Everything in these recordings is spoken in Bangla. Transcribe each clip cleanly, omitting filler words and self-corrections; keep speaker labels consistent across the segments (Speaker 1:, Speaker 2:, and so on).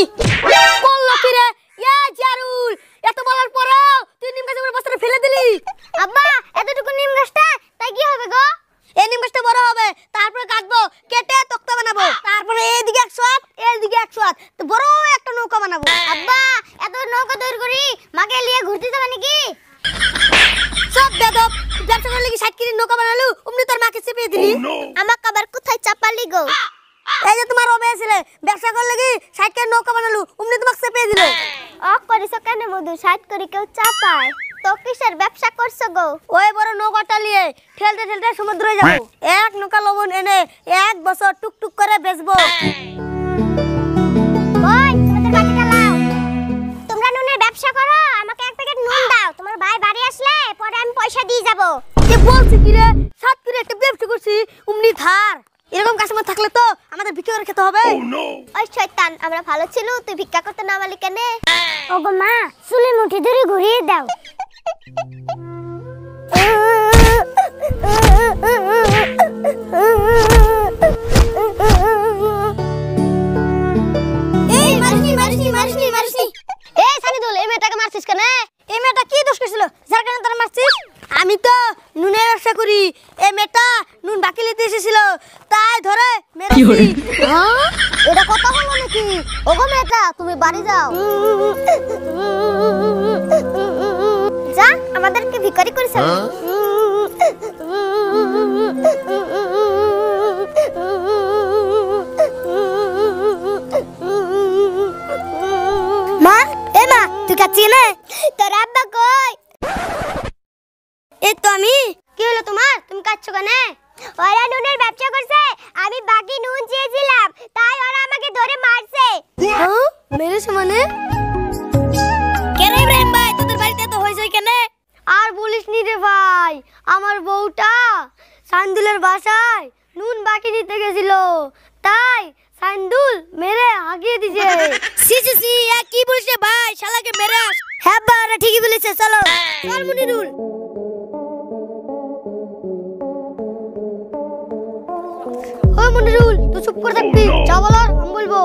Speaker 1: বললো কি রে ইয়া জারুল এত বলার পরেও তুই নিম গাছের উপরে বস্তাটা ফেলে দিলি
Speaker 2: আব্বা এতটুকু নিম গাছটা তাই কি হবে গো
Speaker 1: এই নিম গাছটা বড় হবে তারপরে কাটবো কেটে তক্তা বানাবো তারপরে এইদিকে 100 হাত এইদিকে 100 হাত তো বড় একটা নৌকা বানাবো
Speaker 2: আব্বা এত নৌকা তৈরি করি মাকে নিয়ে ঘুরতে যাবে নাকি
Speaker 1: সব বেদব ব্যবসা করলে কি 60 কেজি নৌকা বানালু অমনি তোর মাকে চেপে দিলি
Speaker 2: আমাকে আবার কোথায় চাপালি গো
Speaker 1: এই যে তোমার ওবে ছিলে ব্যবসা করলে কি 60 কেজি নৌকা বানালু অমনি তোমাকে চেপে দিল
Speaker 2: অ করিস কেন মধু 60 করে কেউ চাপায় তো কিসের ব্যবসা করছো গো
Speaker 1: ওই বড় নৌকাটা নিয়ে ঠেলতে ঠেলতে সমুদ্রে যাব এক নৌকা লবণ এনে এক বছর টুকটুক করে বেচবো
Speaker 2: ওই তোমাদের বাড়ি চালাও তোমরা নুনের ব্যবসা করো আমাকে এক প্যাকেট নুন দাও তোমার ভাই বাড়ি আসলে পরে আমি পয়সা দিয়ে যাব
Speaker 1: কি বলছিস কি রে সাত করে একটা ব্যবসা করছি অমনি ধার এরকম কাস্টমার থাকলে তো আমাদের ভিক্ষা করে খেতে হবে
Speaker 2: ওই শয়তান আমরা ভালো ছিল তুই ভিক্ষা করতে না মালি কেন ওগো মা চুলে মুঠি ধরে ঘুরিয়ে দাও
Speaker 1: এই মারছি
Speaker 2: এই সানিদুল এই মেয়েটাকে মারছিস কেন
Speaker 1: এই মেয়েটা কি দোষ করেছিল যার কারণে তোরা মারছিস আমি তো নুনের ব্যবসা করি এই মেয়েটা নুন বাকি নিতে এসেছিল তাই ধরে মেরেছি
Speaker 2: হ্যাঁ এটা কথা হলো নাকি ওগো মেয়েটা তুমি বাড়ি যাও যা আমাদেরকে ভিখারি করিস
Speaker 1: মা এ মা তুই কাচ্ছিস না
Speaker 2: তোর আব্বা কই
Speaker 1: এই তো আমি
Speaker 2: কি হলো তোমার তুমি কাচ্ছো কেন ওরা নুনের ব্যবসা করছে আমি বাকি নুন চেয়েছিলাম তাই ওরা আমাকে ধরে মারছে
Speaker 1: হ্যাঁ মেরেছে মানে কেন ইব্রাহিম ভাই তোদের বাড়িতে তো হইছে কেন
Speaker 2: আর বলিস নি রে ভাই আমার বউটা সান্দুলের বাসায় নুন বাকি দিতে গেছিল তাই সান্দুল মেরে হাগিয়ে দিছে
Speaker 1: সি কি বলিস রে ভাই শালাকে মেরে আস হ্যাঁ বাবা ঠিকই বলেছে চলো চল মুনিরুল
Speaker 2: ও মুনিরুল তুই চুপ করে থাকবি যা বলার আমি বলবো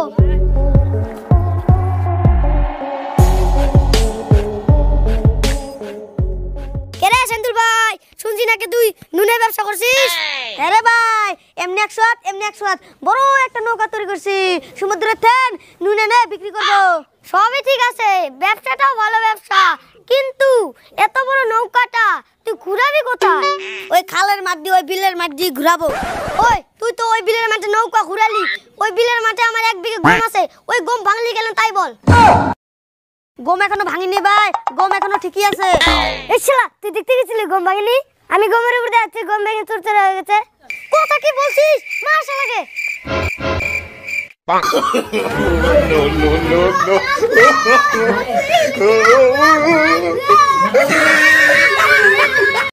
Speaker 1: কেরে সান্দুল ভাই শুনছি নাকি তুই নুনের ব্যবসা করছিস আরে ভাই এমনি 100 হাত এমনি 100 হাত বড় একটা নৌকা তৈরি করছি সমুদ্রের থেন নুন এনে বিক্রি করব
Speaker 2: সবই ঠিক আছে ব্যবসাটাও ভালো ব্যবসা কিন্তু এত বড় নৌকাটা তুই ঘুরাবি কোথায়
Speaker 1: ওই খালের মাঠ দিয়ে ওই বিলের মাঠ দিয়ে ঘুরাবো
Speaker 2: ওই তুই তো ওই বিলের মাঠে নৌকা ঘুরালি ওই বিলের মাঠে আমার 1 বিঘা গম আছে ওই গম ভাঙলি কেন তাই বল
Speaker 1: গম এখনো ভাঙিনি ভাই গম এখনো ঠিকই আছে
Speaker 2: এই শালা তুই দেখতে গেছিলি গম ভাঙিনি আমি গমের উপর যাচ্ছি গম ভেঙে চুরচুর হয়ে গেছে কথা কি বলছিস মার শালাকে
Speaker 3: no.